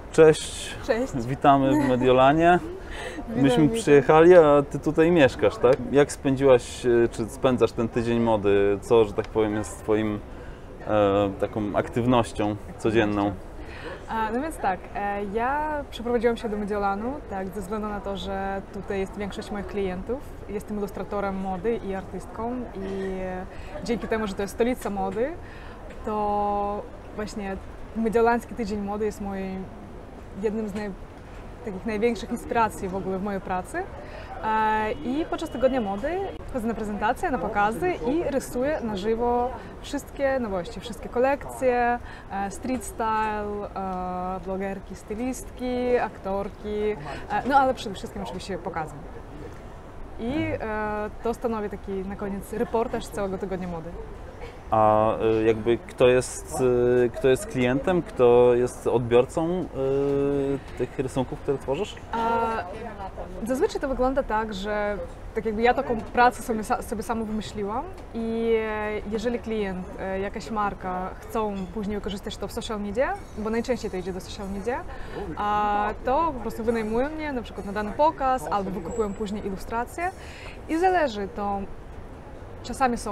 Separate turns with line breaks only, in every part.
Cześć.
Cześć.
Witamy w Mediolanie. Myśmy przyjechali, a Ty tutaj mieszkasz, tak? Jak spędziłaś, czy spędzasz ten tydzień mody? Co, że tak powiem, jest Twoim taką aktywnością codzienną?
No więc tak, ja przeprowadziłam się do Mediolanu, tak, ze względu na to, że tutaj jest większość moich klientów. Jestem ilustratorem mody i artystką i dzięki temu, że to jest stolica mody, to właśnie Mediolański Tydzień Mody jest jednym z takich największych inspiracji w ogóle w mojej pracy. I podczas tygodnia mody chodzę na prezentacje, na pokazy i rysuję na żywo wszystkie nowości, wszystkie kolekcje, street style, blogerki, stylistki, aktorki, no ale przede wszystkim oczywiście pokazy. I to stanowi taki na koniec reportaż całego tygodnia mody.
A jakby kto jest klientem, kto jest odbiorcą tych rysunków, które tworzysz?
Zazwyczaj to wygląda tak, że tak jakby ja taką pracę sobie sama wymyśliłam i jeżeli klient, jakaś marka chcą później wykorzystać to w social media, bo najczęściej to idzie do social media, to po prostu wynajmują mnie na przykład na dany pokaz albo wykupują później ilustracje i zależy to, czasami są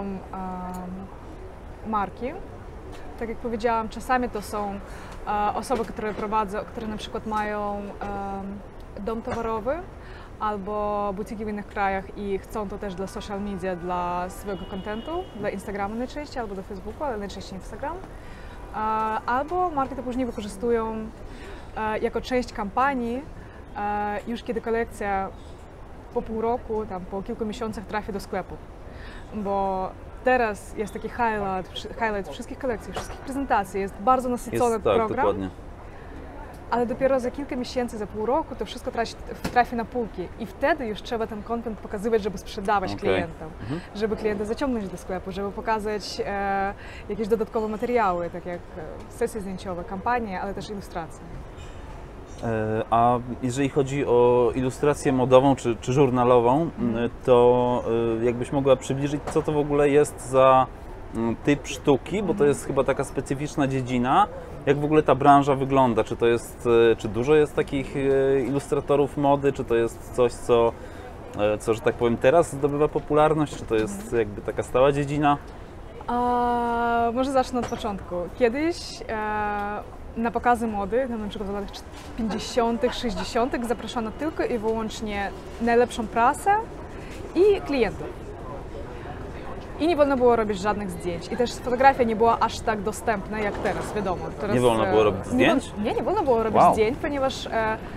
marki, tak jak powiedziałam, czasami to są osoby, które na przykład mają dom towarowy albo butyki w innych krajach i chcą to też dla social media, dla swojego kontentu, dla Instagramu najczęściej albo do Facebooku, ale najczęściej Instagram. Albo marki to później wykorzystują jako część kampanii, już kiedy kolekcja po pół roku, tam po kilku miesiącach trafi do sklepu. Bo teraz jest taki highlight wszystkich kolekcji, wszystkich prezentacji, jest bardzo nasycony program,
dokładnie.
Ale dopiero za kilka miesięcy, za pół roku to wszystko trafi na półki i wtedy już trzeba ten content pokazywać, żeby sprzedawać klientom, żeby klienta zaciągnąć do sklepu, żeby pokazać jakieś dodatkowe materiały, tak jak sesje zdjęciowe, kampanie, ale też ilustracje.
A jeżeli chodzi o ilustrację modową czy żurnalową, to jakbyś mogła przybliżyć, co to w ogóle jest za typ sztuki, bo to jest chyba taka specyficzna dziedzina. Jak w ogóle ta branża wygląda? Czy dużo jest takich ilustratorów mody? Czy to jest coś, co że tak powiem, teraz zdobywa popularność? Czy to jest jakby taka stała dziedzina?
Może zacznę od początku. Kiedyś na pokazy mody, na przykład w latach 50., 60. zapraszano tylko i wyłącznie najlepszą prasę i klientów. I nie wolno było robić żadnych zdjęć. I też fotografia nie była aż tak dostępna jak teraz, wiadomo. Teraz,
nie wolno było robić zdjęć?
Nie wolno było robić zdjęć, ponieważ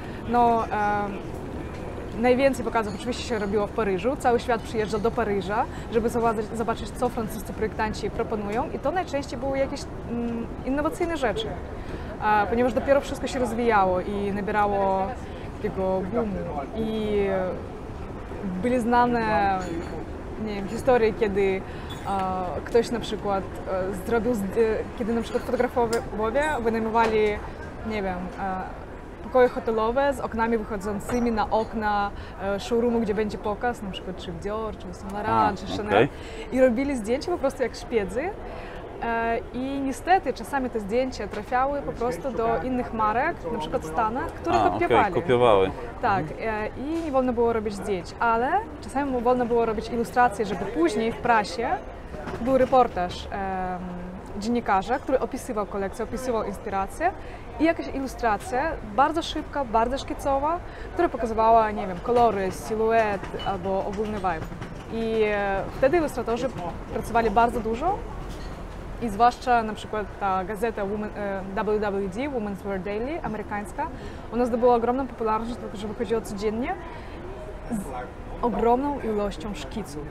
najwięcej pokazów oczywiście się robiło w Paryżu. Cały świat przyjeżdża do Paryża, żeby zobaczyć, co francuscy projektanci proponują. I to najczęściej były jakieś innowacyjne rzeczy. Ponieważ dopiero wszystko się rozwijało i nabierało takiego boomu. I byli znane, nie wiem, historie, kiedy ktoś na przykład kiedy na przykład fotografowie wynajmowali, nie wiem, pokoje hotelowe z oknami wychodzącymi na okna showroomu, gdzie będzie pokaz, na przykład czy Dior, czy Saint Laurent, czy Chanel. I robili zdjęcia po prostu jak szpiedzy. I niestety czasami te zdjęcia trafiały po prostu do innych marek, na przykład w Stanach, które
kopiowały.
Tak, i nie wolno było robić zdjęć, ale czasami wolno było robić ilustracje, żeby później w prasie był reportaż dziennikarza, który opisywał kolekcję, opisywał inspirację i jakaś ilustracja bardzo szybka, bardzo szkicowa, która pokazywała, nie wiem, kolory, siluet albo ogólny vibe. I wtedy ilustratorzy pracowali bardzo dużo. I zwłaszcza na przykład ta gazeta WWD, Women's Wear Daily, amerykańska, ona zdobyła ogromną popularność, dlatego że wychodziła codziennie z ogromną ilością szkiców.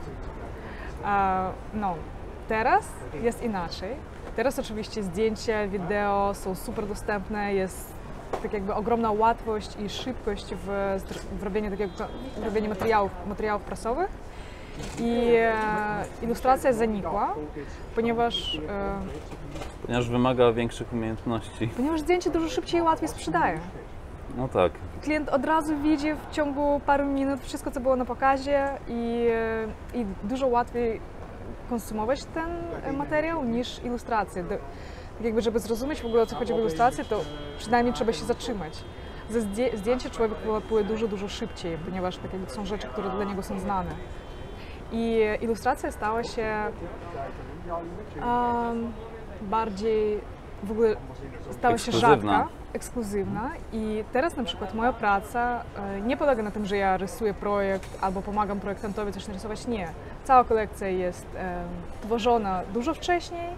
Teraz jest inaczej. Teraz oczywiście zdjęcia, wideo są super dostępne, jest tak jakby ogromna łatwość i szybkość w robieniu materiałów prasowych. I ilustracja zanikła, ponieważ
wymaga większych umiejętności.
Ponieważ zdjęcie dużo szybciej i łatwiej sprzedaje.
No tak.
Klient od razu widzi w ciągu paru minut wszystko, co było na pokazie i dużo łatwiej konsumować ten materiał niż ilustrację. jakby żeby zrozumieć w ogóle o co chodzi w ilustracji, to przynajmniej trzeba się zatrzymać. Ze zdjęcia człowiek wyłapuje dużo szybciej, ponieważ tak jakby to są rzeczy, które dla niego są znane. I ilustracja stała się bardziej, w ogóle stała się rzadka, ekskluzywna i teraz na przykład moja praca nie polega na tym, że ja rysuję projekt albo pomagam projektantowi coś narysować, nie. Cała kolekcja jest tworzona dużo wcześniej,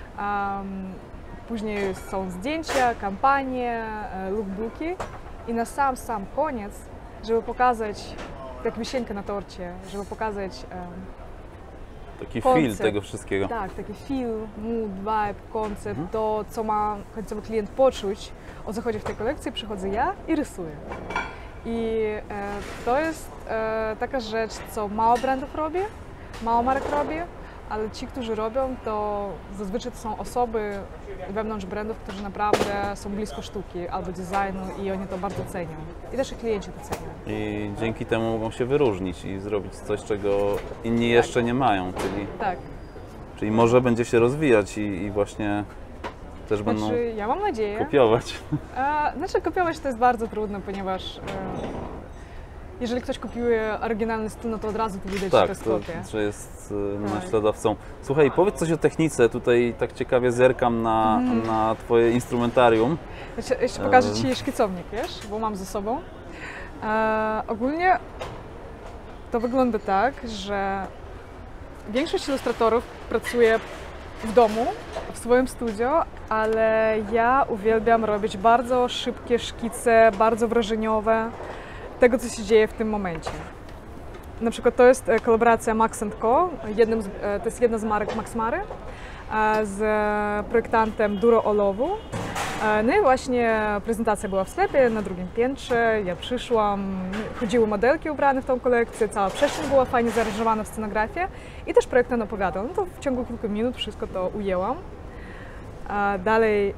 później są zdjęcia, kampanie, lookbooki i na sam koniec, żeby pokazać jak wisienkę na torcie, żeby pokazać
Taki
koncept.
feel tego wszystkiego.
Tak, taki feel, mood, vibe, koncept, to co ma końcowy klient poczuć, o co chodzi w tej kolekcji, przychodzę ja i rysuję. I to jest taka rzecz, co mało brandów robi, mało marek robi, ale ci, którzy robią, to zazwyczaj to są osoby wewnątrz brandów, którzy naprawdę są blisko sztuki albo designu i oni to bardzo cenią. I też i klienci to cenią.
I dzięki temu mogą się wyróżnić i zrobić coś, czego inni jeszcze nie mają,
Tak.
czyli może będzie się rozwijać i właśnie też będą
Znaczy, ja mam nadzieję.
kopiować.
Znaczy, kopiować to jest bardzo trudno, ponieważ jeżeli ktoś kopiuje oryginalny styl, no to od razu to widać, że to
Tak,
jest
to,
kopia.
że jest
Tak.
naśladowcą. Słuchaj, powiedz coś o technice. Tutaj tak ciekawie zerkam na Twoje instrumentarium.
Jeszcze pokażę Ci szkicownik, wiesz, bo mam ze sobą. Ogólnie to wygląda tak, że większość ilustratorów pracuje w domu, w swoim studio, ale ja uwielbiam robić bardzo szybkie szkice, bardzo wrażeniowe tego, co się dzieje w tym momencie. Na przykład to jest kolaboracja Max & Co, to jest jedna z marek Max Mary, z projektantem Duro Olowu. No i właśnie prezentacja była w sklepie na drugim piętrze, ja przyszłam, chodziły modelki ubrane w tą kolekcję, cała przestrzeń była fajnie zaaranżowana w scenografię i też projektant opowiadał. No to w ciągu kilku minut wszystko to ujęłam. Dalej,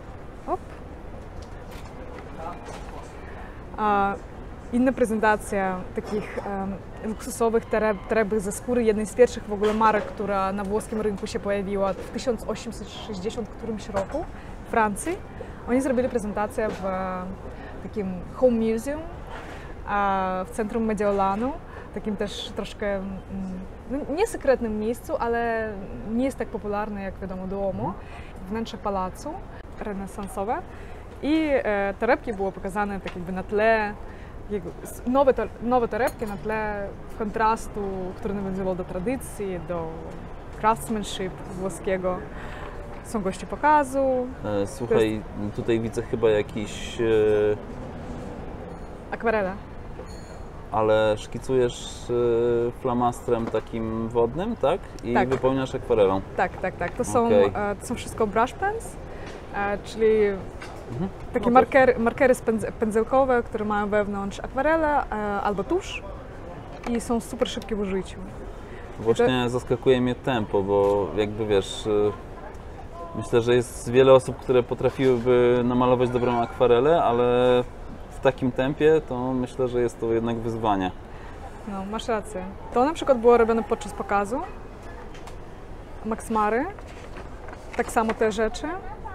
inna prezentacja takich luksusowych torebek ze skóry, jednej z pierwszych w ogóle marek, która na włoskim rynku się pojawiła w 1860 którymś roku w Francji. Oni zrobili prezentację w takim Home Museum w centrum Mediolanu, takim też troszkę nie sekretnym miejscu, ale nie jest tak popularne jak wiadomo Duomo, wnętrze pałacu renesansowe. I torebki było pokazane tak jakby na tle, nowe torebki na tle kontrastu, który nawiązywał do tradycji, do craftsmanship włoskiego. Są goście pokazu.
Słuchaj, tutaj widzę chyba jakiś...
Akwarele.
Ale szkicujesz flamastrem takim wodnym, tak? I
Tak.
wypełniasz akwarelą.
Tak. To są wszystko brush pens, czyli takie markery pędzelkowe, które mają wewnątrz akwarele albo tusz i są super szybkie w użyciu.
Właśnie zaskakuje mnie tempo, bo jakby wiesz, myślę, że jest wiele osób, które potrafiłyby namalować dobrą akwarelę, ale w takim tempie to myślę, że jest to jednak wyzwanie.
No, masz rację. To na przykład było robione podczas pokazu Max Mary. Tak samo te rzeczy.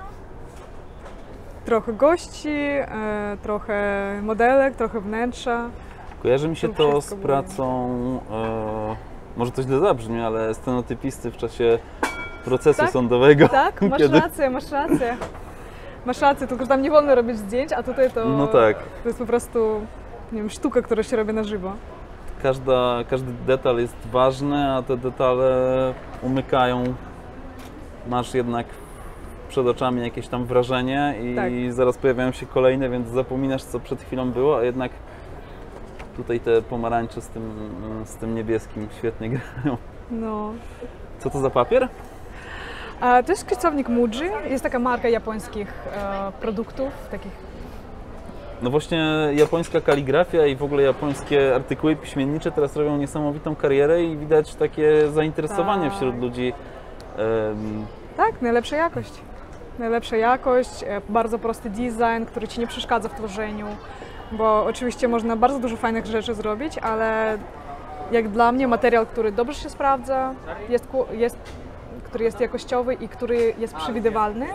Trochę gości, trochę modelek, trochę wnętrza.
Kojarzy mi się
Tu
to z
wszystko było.
pracą, może to źle zabrzmi, ale scenotypisty w czasie procesu
Tak?
sądowego.
Tak, masz
Kiedy-
rację. Masz rację, tylko że tam nie wolno robić zdjęć, a tutaj to,
No tak.
to jest po prostu, nie wiem, sztuka, która się robi na żywo.
Każdy detal jest ważny, a te detale umykają. Masz jednak przed oczami jakieś tam wrażenie i
Tak.
zaraz pojawiają się kolejne, więc zapominasz, co przed chwilą było, a jednak tutaj te pomarańcze z tym niebieskim świetnie grają.
No.
Co to za papier?
To jest szkicownik Muji, jest taka marka japońskich produktów, takich.
No właśnie japońska kaligrafia i w ogóle japońskie artykuły piśmiennicze teraz robią niesamowitą karierę i widać takie zainteresowanie
Tak.
wśród ludzi.
Tak, najlepsza jakość. Najlepsza jakość, bardzo prosty design, który Ci nie przeszkadza w tworzeniu, bo oczywiście można bardzo dużo fajnych rzeczy zrobić, ale jak dla mnie materiał, który dobrze się sprawdza, który jest jakościowy i który jest przewidywalny,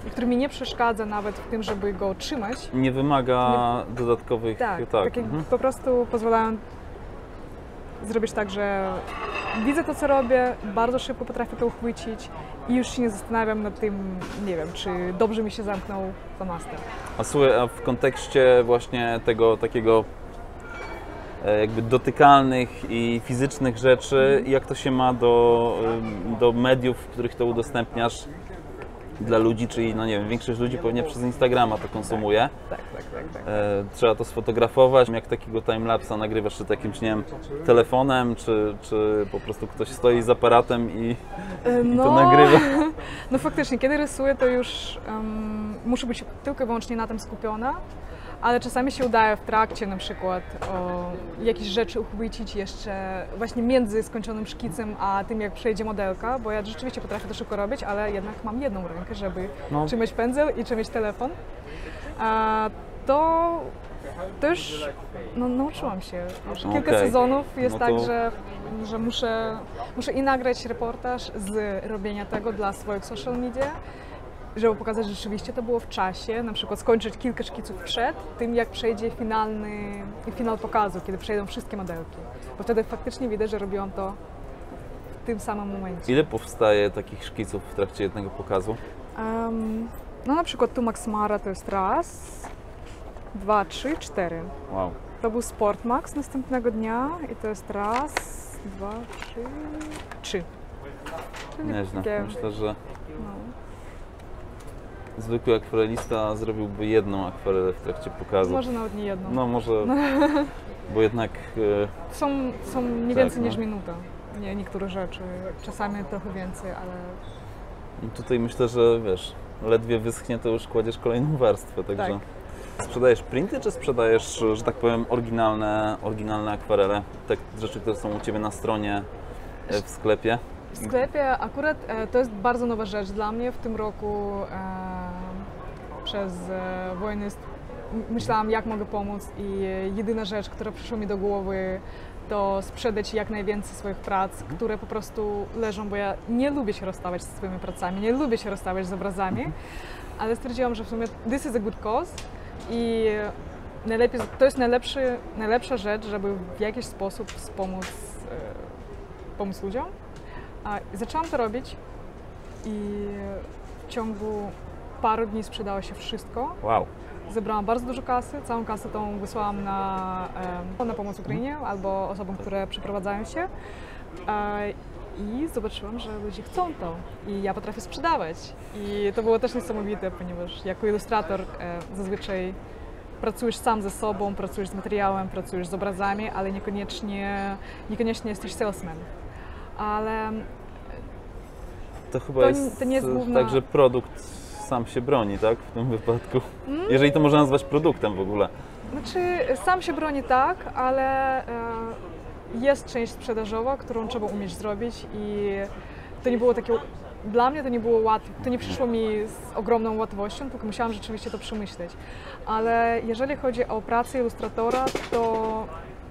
który mi nie przeszkadza nawet w tym, żeby go trzymać.
Nie wymaga dodatkowych...
Tak,
tak.
takie po prostu pozwalają zrobić tak, że widzę to, co robię, bardzo szybko potrafię to uchwycić i już się nie zastanawiam nad tym, nie wiem, czy dobrze mi się zamknął flamaster.
A słuchaj, a w kontekście właśnie tego takiego jakby dotykalnych i fizycznych rzeczy, jak to się ma do mediów, w których to udostępniasz dla ludzi, czyli no nie wiem, większość ludzi pewnie przez Instagrama to konsumuje.
Tak.
Trzeba to sfotografować. Jak takiego timelapsa nagrywasz, czy jakimś, nie wiem, telefonem, czy po prostu ktoś stoi z aparatem i to nagrywa?
No faktycznie, kiedy rysuję, to już muszę być tylko i wyłącznie na tym skupiona, ale czasami się udaje w trakcie na przykład jakieś rzeczy uchwycić jeszcze właśnie między skończonym szkicem a tym, jak przejdzie modelka, bo ja rzeczywiście potrafię to szybko robić, ale jednak mam jedną rękę, żeby trzymać pędzel i trzymać telefon. To już nauczyłam się. Już kilka sezonów jest tak, że muszę i nagrać reportaż z robienia tego dla swoich social media, żeby pokazać, że rzeczywiście to było w czasie, na przykład skończyć kilka szkiców przed tym, jak przejdzie finał pokazu, kiedy przejdą wszystkie modelki. Bo wtedy faktycznie widać, że robiłam to w tym samym momencie.
Ile powstaje takich szkiców w trakcie jednego pokazu?
No na przykład tu Max Mara to jest raz, 2, 3, 4.
Wow.
To był Sport Max następnego dnia i to jest raz, 2, 3.
Nieźle. Myślę, że zwykły akwarelista zrobiłby jedną akwarelę w trakcie pokazu.
Może nawet nie jedną.
No może, bo jednak...
Są nie więcej niż minuta. Nie, niektóre rzeczy, czasami trochę więcej, ale...
Tutaj myślę, że wiesz, ledwie wyschnie, to już kładziesz kolejną warstwę, także... Tak. Sprzedajesz printy, czy sprzedajesz, że tak powiem, oryginalne akwarele? Te rzeczy, które są u Ciebie na stronie w sklepie?
W sklepie akurat to jest bardzo nowa rzecz dla mnie. W tym roku przez wojnę myślałam, jak mogę pomóc i jedyna rzecz, która przyszła mi do głowy, to sprzedać jak najwięcej swoich prac, które po prostu leżą, bo ja nie lubię się rozstawać ze swoimi pracami, nie lubię się rozstawać z obrazami, ale stwierdziłam, że w sumie this is a good cause i to jest najlepsza rzecz, żeby w jakiś sposób pomóc ludziom. Zaczęłam to robić i w ciągu paru dni sprzedało się wszystko.
Wow.
Zebrałam bardzo dużo kasy, całą kasę tą wysłałam na pomoc Ukrainie albo osobom, które przeprowadzają się. I zobaczyłam, że ludzie chcą to i ja potrafię sprzedawać. I to było też niesamowite, ponieważ jako ilustrator zazwyczaj pracujesz sam ze sobą, pracujesz z materiałem, pracujesz z obrazami, ale niekoniecznie jesteś salesman. Ale
to chyba
to nie jest główna...
tak, że produkt sam się broni, tak? W tym wypadku. Jeżeli to można nazwać produktem w ogóle.
Znaczy, sam się broni tak, ale jest część sprzedażowa, którą trzeba umieć zrobić i to nie było takie... Dla mnie to nie było łatwe, to nie przyszło mi z ogromną łatwością, tylko musiałam rzeczywiście to przemyśleć. Ale jeżeli chodzi o pracę ilustratora, to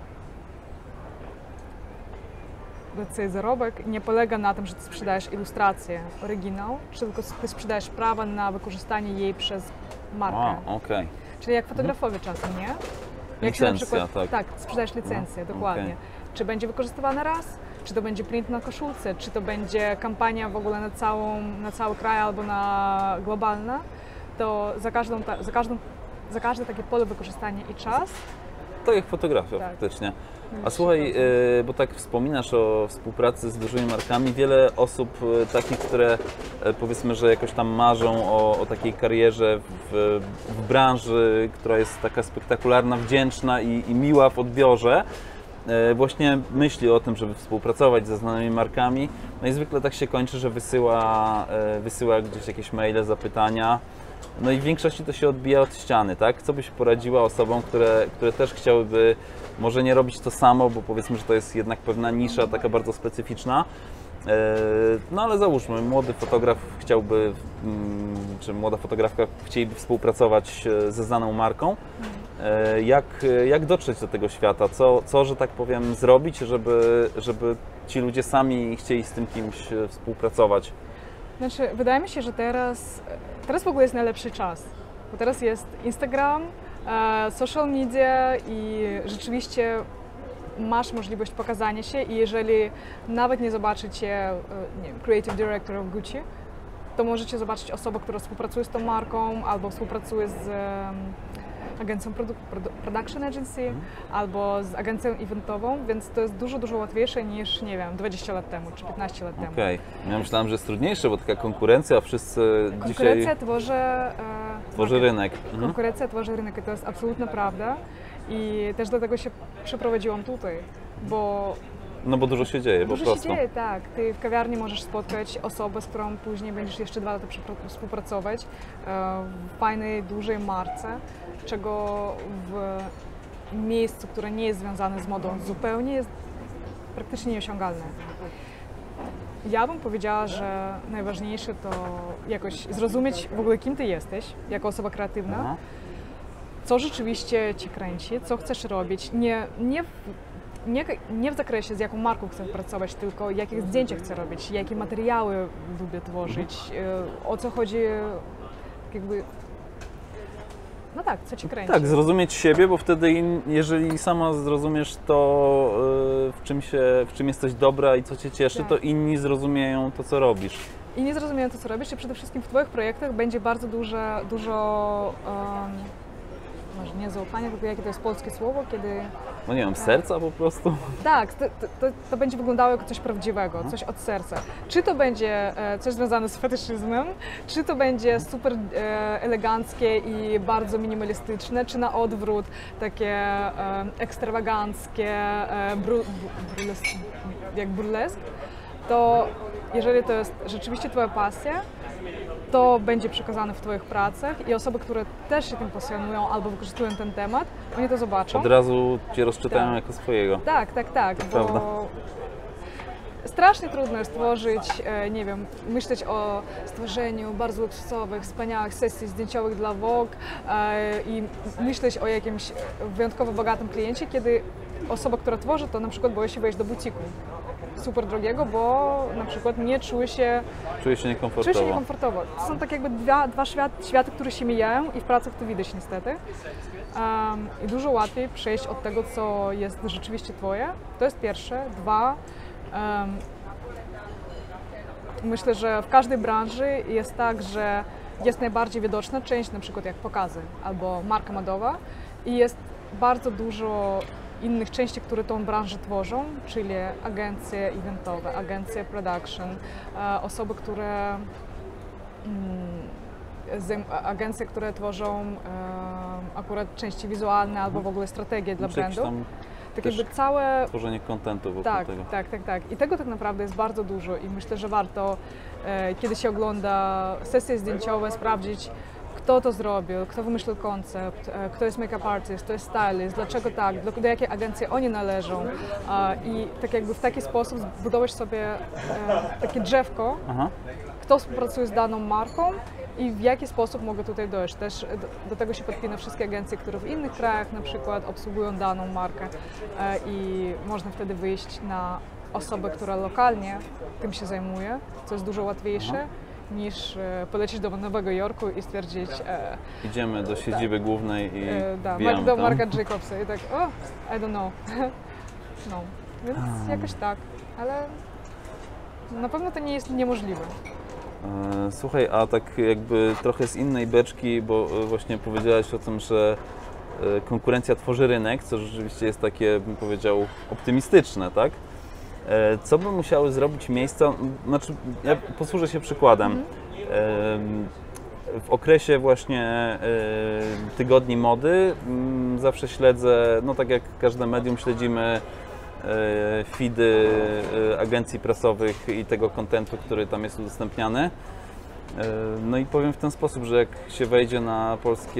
zarobek nie polega na tym, że ty sprzedajesz ilustrację, oryginał, tylko ty sprzedajesz prawa na wykorzystanie jej przez markę.
Okay.
Czyli jak fotografowie czasem, nie? Jak
licencja,
się na przykład,
tak.
sprzedajesz licencję, dokładnie. Czy będzie wykorzystywane raz, czy to będzie print na koszulce, czy to będzie kampania w ogóle na cały kraj albo na globalna, to za każde takie pole wykorzystania i czas.
To jak fotografia faktycznie. A słuchaj, bo tak wspominasz o współpracy z dużymi markami, wiele osób takich, które powiedzmy, że jakoś tam marzą o takiej karierze w branży, która jest taka spektakularna, wdzięczna i miła w odbiorze, właśnie myśli o tym, żeby współpracować ze znanymi markami. No i zwykle tak się kończy, że wysyła gdzieś jakieś maile, zapytania. No i w większości to się odbija od ściany, tak? Co byś poradziła osobom, które też chciałyby może nie robić to samo, bo powiedzmy, że to jest jednak pewna nisza taka bardzo specyficzna. No ale załóżmy, młody fotograf chciałby, czy młoda fotografka chcieliby współpracować ze znaną marką. Jak dotrzeć do tego świata? Co, że tak powiem, zrobić, żeby ci ludzie sami chcieli z tym kimś współpracować?
Znaczy, wydaje mi się, że teraz w ogóle jest najlepszy czas, bo teraz jest Instagram, social media i rzeczywiście masz możliwość pokazania się i jeżeli nawet nie zobaczycie, nie wiem, creative director of Gucci, to możecie zobaczyć osobę, która współpracuje z tą marką albo współpracuje z agencją production agency albo z agencją eventową, więc to jest dużo łatwiejsze niż, nie wiem, 20 lat temu czy 15 lat temu.
Okej. Ja myślałem, że jest trudniejsze, bo taka konkurencja, wszyscy
Konkurencja
dzisiaj tworzy rynek.
Konkurencja tworzy rynek i to jest absolutna prawda i też dlatego się przeprowadziłam tutaj, bo
No bo dużo się dzieje, po
dużo
prostu.
się dzieje, tak. Ty w kawiarni możesz spotkać osobę, z którą później będziesz jeszcze 2 lata współpracować w fajnej, dużej marce, czego w miejscu, które nie jest związane z modą zupełnie jest praktycznie nieosiągalne. Ja bym powiedziała, że najważniejsze to jakoś zrozumieć w ogóle, kim ty jesteś, jako osoba kreatywna,
Aha.
co rzeczywiście cię kręci, co chcesz robić, nie w zakresie, z jaką marką chcę pracować, tylko jakie zdjęcia chcę robić, jakie materiały lubię tworzyć, o co chodzi, jakby, no tak, co cię kręci.
Tak, zrozumieć siebie, bo wtedy jeżeli sama zrozumiesz to, w czym jesteś dobra i co cię cieszy,
Tak.
to inni zrozumieją to, co robisz.
I nie zrozumieją to, co robisz i przede wszystkim w twoich projektach będzie bardzo dużo może nie zaufania, tylko jakie to jest polskie słowo, kiedy...
No nie wiem, serca po prostu.
Tak, to będzie wyglądało jako coś prawdziwego, coś od serca. Czy to będzie coś związane z fetyszyzmem, czy to będzie super eleganckie i bardzo minimalistyczne, czy na odwrót takie ekstrawaganckie, jak burlesk, to jeżeli to jest rzeczywiście twoja pasja, to będzie przekazane w twoich pracach i osoby, które też się tym pasjonują albo wykorzystują ten temat, oni to zobaczą.
Od razu cię rozczytają
Tak.
jako swojego.
Tak,
prawda.
bo strasznie trudno jest tworzyć, nie wiem, myśleć o stworzeniu bardzo luksusowych, wspaniałych sesji zdjęciowych dla Vogue i myśleć o jakimś wyjątkowo bogatym kliencie, kiedy osoba, która tworzy, to na przykład boi się wejść do butiku super drogiego, bo na przykład nie czuje się niekomfortowo. To są tak jakby dwa światy, które się mijają i w pracach to widać niestety. I dużo łatwiej przejść od tego, co jest rzeczywiście twoje. To jest pierwsze. 2. Myślę, że w każdej branży jest tak, że jest najbardziej widoczna część, na przykład jak pokazy albo marka modowa i jest bardzo dużo innych części, które tą branżę tworzą, czyli agencje eventowe, agencje production, osoby, agencje, które tworzą akurat części wizualne albo w ogóle strategie dla brandu. Tak jakby całe...
Tworzenie kontentu wokół tego.
Tak. I tego tak naprawdę jest bardzo dużo i myślę, że warto, kiedy się ogląda sesje zdjęciowe, sprawdzić, kto to zrobił, kto wymyślił koncept, kto jest make-up artist, kto jest stylist, dlaczego tak, do jakiej agencji oni należą i tak jakby w taki sposób zbudować sobie takie drzewko, kto współpracuje z daną marką i w jaki sposób mogę tutaj dojść. Też do tego się podpina wszystkie agencje, które w innych krajach na przykład obsługują daną markę i można wtedy wyjść na osobę, która lokalnie tym się zajmuje, co jest dużo łatwiejsze niż polecieć do Nowego Jorku i stwierdzić...
Idziemy do siedziby głównej i wbijamy
do
tam.
Marka Jacobsa i tak, I don't know. No, więc jakoś tak, ale na pewno to nie jest niemożliwe.
Słuchaj, a tak jakby trochę z innej beczki, bo właśnie powiedziałaś o tym, że konkurencja tworzy rynek, co rzeczywiście jest takie, bym powiedział, optymistyczne, tak? Co by musiały zrobić miejsca, znaczy ja posłużę się przykładem. W okresie właśnie tygodni mody zawsze śledzę, no tak jak każde medium, śledzimy feedy agencji prasowych i tego kontentu, który tam jest udostępniany. No i powiem w ten sposób, że jak się wejdzie na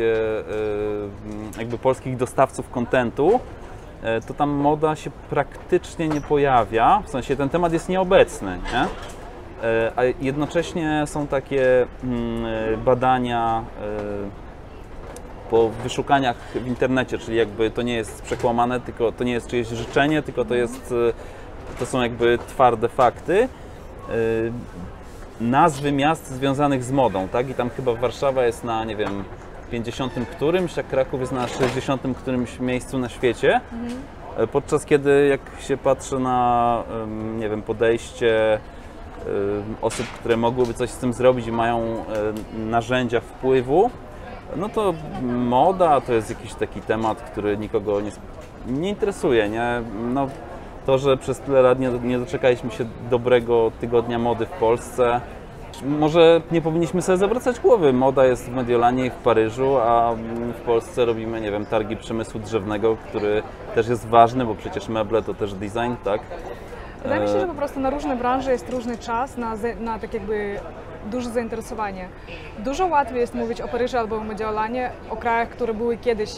polskich dostawców kontentu, to tam moda się praktycznie nie pojawia, w sensie ten temat jest nieobecny, nie? A jednocześnie są takie badania po wyszukaniach w internecie, czyli jakby to nie jest przekłamane, tylko to nie jest czyjeś życzenie, tylko to są jakby twarde fakty. nazwy miast związanych z modą, tak? I tam chyba Warszawa jest na, nie wiem, 50 którymś, a Kraków jest na 60 którymś miejscu na świecie. Podczas kiedy jak się patrzy na, nie wiem, podejście osób, które mogłyby coś z tym zrobić i mają narzędzia wpływu, no to moda to jest jakiś taki temat, który nikogo nie interesuje, nie? No, to, że przez tyle lat nie doczekaliśmy się dobrego tygodnia mody w Polsce, może nie powinniśmy sobie zawracać głowy. Moda jest w Mediolanie i w Paryżu, a w Polsce robimy, nie wiem, targi przemysłu drzewnego, który też jest ważny, bo przecież meble to też design, tak?
Wydaje mi się, że po prostu na różne branże jest różny czas na tak jakby duże zainteresowanie. Dużo łatwiej jest mówić o Paryżu albo o Mediolanie, o krajach, które były kiedyś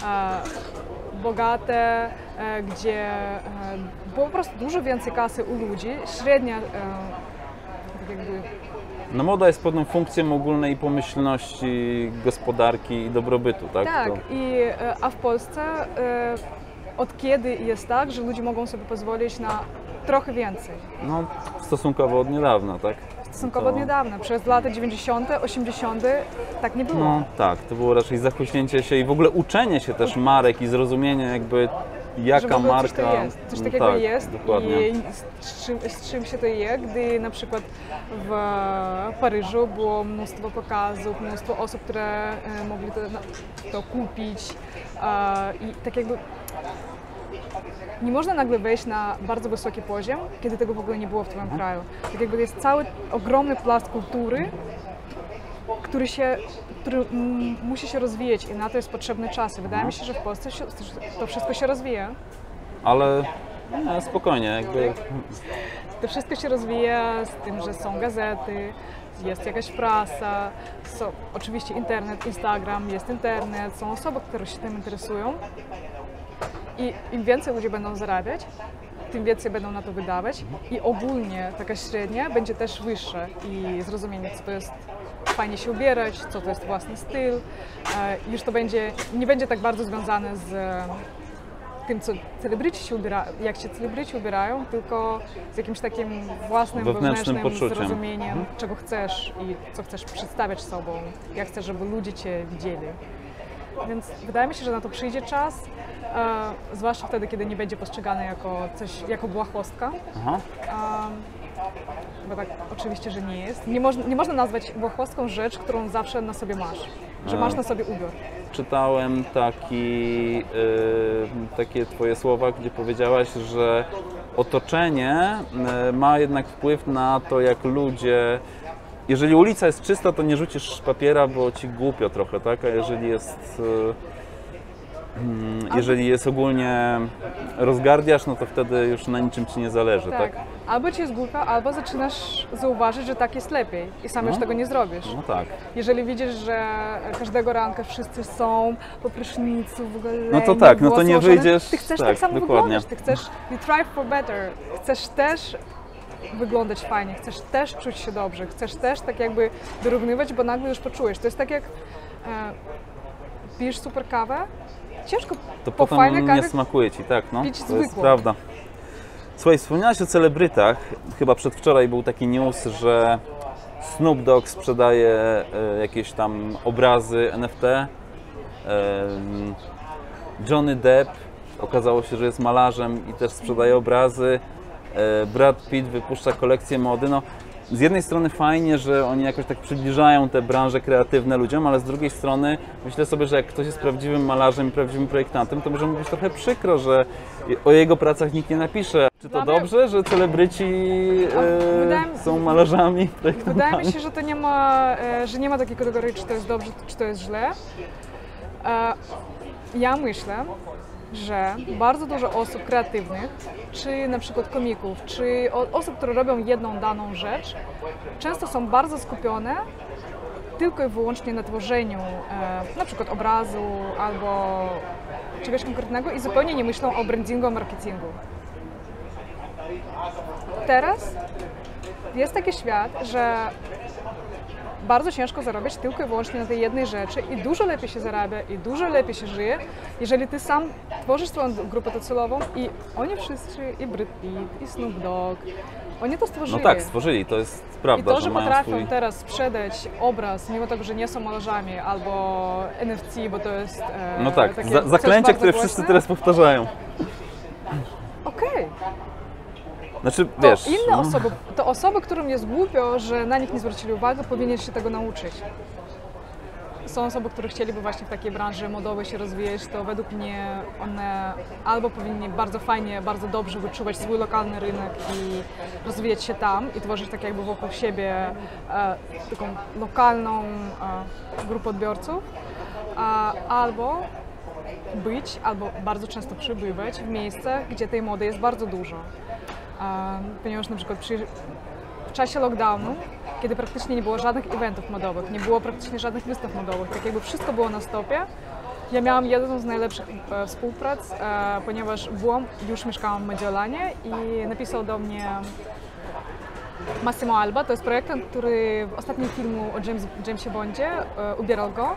bogate, gdzie było po prostu dużo więcej kasy u ludzi, średnia tak jakby...
No moda jest pewną funkcją ogólnej pomyślności gospodarki i dobrobytu, tak?
Tak,
To...
a w Polsce od kiedy jest tak, że ludzie mogą sobie pozwolić na trochę więcej?
No stosunkowo od niedawna, tak?
Stosunkowo od niedawna, przez lata 90., 80. tak nie było.
No tak, to było raczej zachuśnięcie się i w ogóle uczenie się też marek i zrozumienie jakby jaka
że
marka...
Coś, to jest, coś takiego
tak,
jest
dokładnie.
i z czym się to je, gdy na przykład w Paryżu było mnóstwo pokazów, mnóstwo osób, które mogli to kupić i tak jakby nie można nagle wejść na bardzo wysoki poziom, kiedy tego w ogóle nie było w Twoim kraju. Tak jakby jest cały ogromny plast kultury, który musi się rozwijać i na to jest potrzebny czas. I wydaje mi się, że w Polsce to wszystko się rozwija.
Ale nie, spokojnie, jakby...
To wszystko się rozwija z tym, że są gazety, jest jakaś prasa, oczywiście internet, Instagram, jest internet, są osoby, które się tym interesują. I im więcej ludzie będą zarabiać, tym więcej będą na to wydawać i ogólnie taka średnia będzie też wyższa i zrozumienie, co to jest fajnie się ubierać, co to jest własny styl. Już to nie będzie tak bardzo związane z tym, co celebryci się ubierają, jak się celebryci ubierają, tylko z jakimś takim własnym, wewnętrznym
poczuciem.
zrozumieniem, czego chcesz i co chcesz przedstawiać sobą, jak chcesz, żeby ludzie Cię widzieli. Więc wydaje mi się, że na to przyjdzie czas, zwłaszcza wtedy, kiedy nie będzie postrzegane jako błahostka. Bo tak oczywiście, że nie jest. Nie można nazwać błahostką rzecz, którą zawsze na sobie masz, że masz na sobie ubiór.
Czytałem takie Twoje słowa, gdzie powiedziałaś, że otoczenie ma jednak wpływ na to, jak ludzie... Jeżeli ulica jest czysta, to nie rzucisz papiera, bo ci głupio trochę, tak? A jeżeli jest ogólnie rozgardiasz, no to wtedy już na niczym ci nie zależy, tak?
Albo ci jest głupio, albo zaczynasz zauważyć, że tak jest lepiej i sam już tego nie zrobisz.
No tak.
Jeżeli widzisz, że każdego ranka wszyscy są po prysznicu, w ogóle
no to tak, no to nie wyjdziesz...
Ty chcesz
tak
samo
dokładnie.
wyglądać, ty chcesz you try for better, chcesz też wyglądać fajnie, chcesz też czuć się dobrze, chcesz też tak jakby wyrównywać, bo nagle już poczujesz. To jest tak jak pijesz super kawę, ciężko
to
po
potem
fajnej kawie
nie smakuje ci, tak, no.
pić
To
zwykłą.
jest prawda. Słuchaj, wspomniałaś o celebrytach. Chyba przedwczoraj był taki news, że Snoop Dogg sprzedaje jakieś tam obrazy NFT. Johnny Depp okazało się, że jest malarzem i też sprzedaje obrazy. Brad Pitt wypuszcza kolekcję mody. No, z jednej strony fajnie, że oni jakoś tak przybliżają te branże kreatywne ludziom, ale z drugiej strony myślę sobie, że jak ktoś jest prawdziwym malarzem i prawdziwym projektantem, to może mu być trochę przykro, że o jego pracach nikt nie napisze. Czy to dobrze, że celebryci są malarzami, projektantami?
Wydaje mi się, że to nie ma takiej kategorii, czy to jest dobrze, czy to jest źle. Ja myślę, że bardzo dużo osób kreatywnych, czy na przykład komików, czy osób, które robią jedną daną rzecz, często są bardzo skupione tylko i wyłącznie na tworzeniu na przykład obrazu albo czegoś konkretnego i zupełnie nie myślą o brandingu, o marketingu. Teraz jest taki świat, że bardzo ciężko zarabiać tylko i wyłącznie na tej jednej rzeczy i dużo lepiej się zarabia i dużo lepiej się żyje, jeżeli ty sam tworzysz swoją grupę docelową i oni wszyscy, i Brad Pitt, i Snoop Dogg, oni to stworzyli.
No tak, stworzyli, to jest prawda,
I to, że
że mają
potrafią
swój...
teraz sprzedać obraz, mimo tego, że nie są malarzami, albo NFT, bo to jest
No tak,
takie coś
zaklęcia,
bardzo
które
głośne.
wszyscy teraz powtarzają.
Okej.
Znaczy,
To
wiesz...
inne
no,
osoby, to osoby, którym jest głupio, że na nich nie zwrócili uwagi, powinien się tego nauczyć. Są osoby, które chcieliby właśnie w takiej branży modowej się rozwijać, to według mnie one albo powinni bardzo fajnie, bardzo dobrze wyczuwać swój lokalny rynek i rozwijać się tam i tworzyć tak jakby wokół siebie taką lokalną grupę odbiorców, albo bardzo często przybywać w miejscach, gdzie tej mody jest bardzo dużo. Ponieważ na przykład w czasie lockdownu, kiedy praktycznie nie było żadnych eventów modowych, nie było praktycznie żadnych wystaw modowych, tak jakby wszystko było na stopie, ja miałam jedną z najlepszych współprac, ponieważ już mieszkałam w Mediolanie i napisał do mnie Massimo Alba, to jest projektant, który w ostatnim filmu o Jamesie Bondzie ubierał go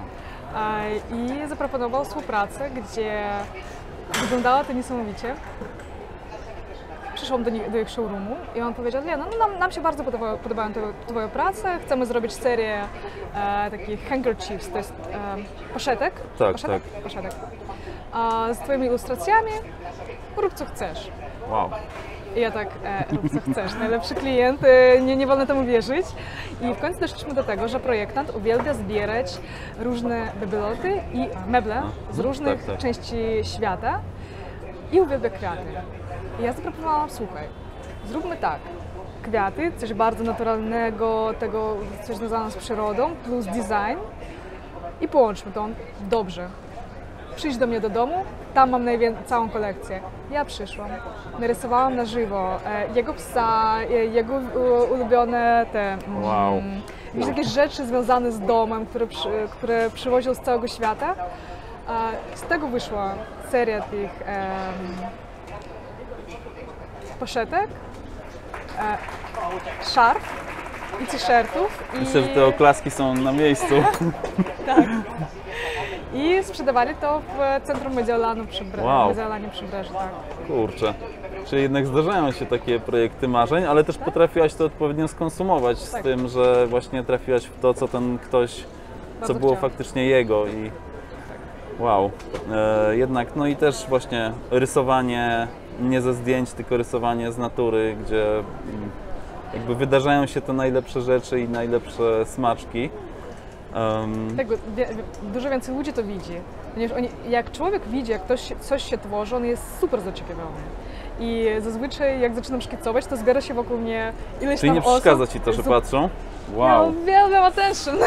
i zaproponował współpracę, gdzie wyglądało to niesamowicie. Przyszłam do ich showroomu i on powiedział, Lena, no nam się bardzo podobają twoje prace, chcemy zrobić serię takich handkerchiefs, to jest poszetek,
Tak.
poszetek, z twoimi ilustracjami, rób co chcesz.
Wow.
I ja tak, rób co chcesz, najlepszy klient, nie wolno temu wierzyć. I w końcu doszliśmy do tego, że projektant uwielbia zbierać różne bebeloty i meble z różnych
tak.
części świata i uwielbia kwiaty. I ja zaproponowałam, słuchaj, zróbmy tak, kwiaty, coś bardzo naturalnego, tego, coś związane z przyrodą, plus design i połączmy to. Dobrze. Przyjdź do mnie do domu, tam mam całą kolekcję. Ja przyszłam, narysowałam na żywo jego psa, jego ulubione
Wow.
jakieś rzeczy związane z domem, które przywoził z całego świata. Z tego wyszła seria tych poszetek, szarf i t-shirtów.
Myślę, że te oklaski są na miejscu.
Tak. I sprzedawali to w centrum Mediolanu
Wow.
Mediolanie Przybreży, tak.
Kurczę. Czyli jednak zdarzają się takie projekty marzeń, ale też potrafiłaś to odpowiednio skonsumować z
Tak.
tym, że właśnie trafiłaś w to, co ten ktoś,
Bardzo
co było
chciałam.
faktycznie jego i wow. Jednak, no i też właśnie rysowanie nie ze zdjęć, tylko rysowanie z natury, gdzie jakby wydarzają się te najlepsze rzeczy i najlepsze smaczki.
Tego, dużo więcej ludzi to widzi. Ponieważ jak człowiek widzi, jak coś się tworzy, on jest super zaczepiony. I zazwyczaj jak zaczynam szkicować, to zbiera się wokół mnie ileś
Czyli
tam
nie przeszkadza
osób.
Ci to, że patrzą?
Ja
Wow.
uwielbiam attention.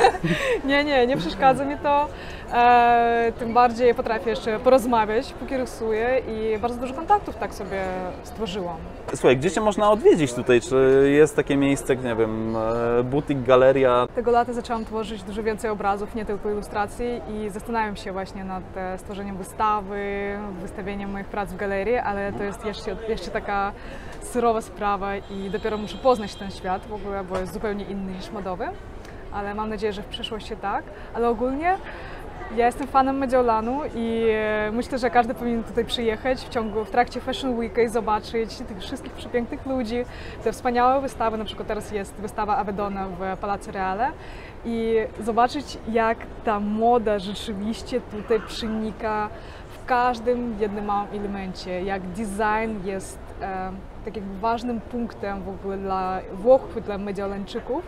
nie przeszkadza mi to. Tym bardziej potrafię jeszcze porozmawiać, póki rysuję i bardzo dużo kontaktów tak sobie stworzyłam.
Słuchaj, gdzie Cię można odwiedzić tutaj? Czy jest takie miejsce, nie wiem, butik, galeria?
Tego lata zaczęłam tworzyć dużo więcej obrazów, nie tylko ilustracji i zastanawiam się właśnie nad stworzeniem wystawy, wystawieniem moich prac w galerii, ale to jest jeszcze taka surowa sprawa i dopiero muszę poznać ten świat w ogóle, bo jest zupełnie inny niż modowy, ale mam nadzieję, że w przyszłości tak, ale ogólnie ja jestem fanem Mediolanu i myślę, że każdy powinien tutaj przyjechać w trakcie Fashion Weeka i zobaczyć tych wszystkich przepięknych ludzi, te wspaniałe wystawy, na przykład teraz jest wystawa Avedona w Palazzo Reale i zobaczyć, jak ta moda rzeczywiście tutaj przenika w każdym jednym małym elemencie, jak design jest tak jakby ważnym punktem w ogóle dla Włochów, dla Mediolańczyków.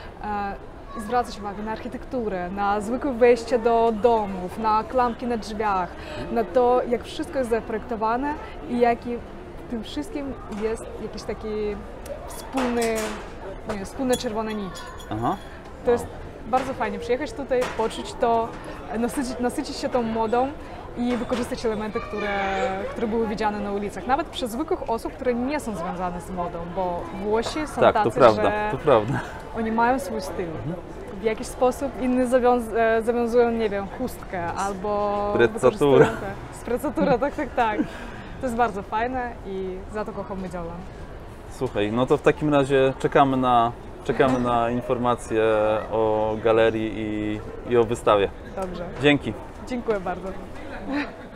I zwracać uwagę na architekturę, na zwykłe wejście do domów, na klamki na drzwiach, na to, jak wszystko jest zaprojektowane i jaki w tym wszystkim jest jakiś taki wspólna czerwona nić.
Aha.
To jest bardzo fajnie przyjechać tutaj, poczuć to, nasycić się tą modą i wykorzystać elementy, które były widziane na ulicach, nawet przez zwykłych osób, które nie są związane z modą, bo Włosi są
Tak,
tacy,
to prawda,
że
to prawda.
oni mają swój styl. W jakiś sposób inni zawiązują, nie wiem, chustkę albo
Sprezzatura.
Sprezzatura, tak. To jest bardzo fajne i za to kocham Mediolan.
Słuchaj, no to w takim razie czekamy na Czekamy na informacje o galerii i o wystawie.
Dobrze.
Dzięki.
Dziękuję bardzo.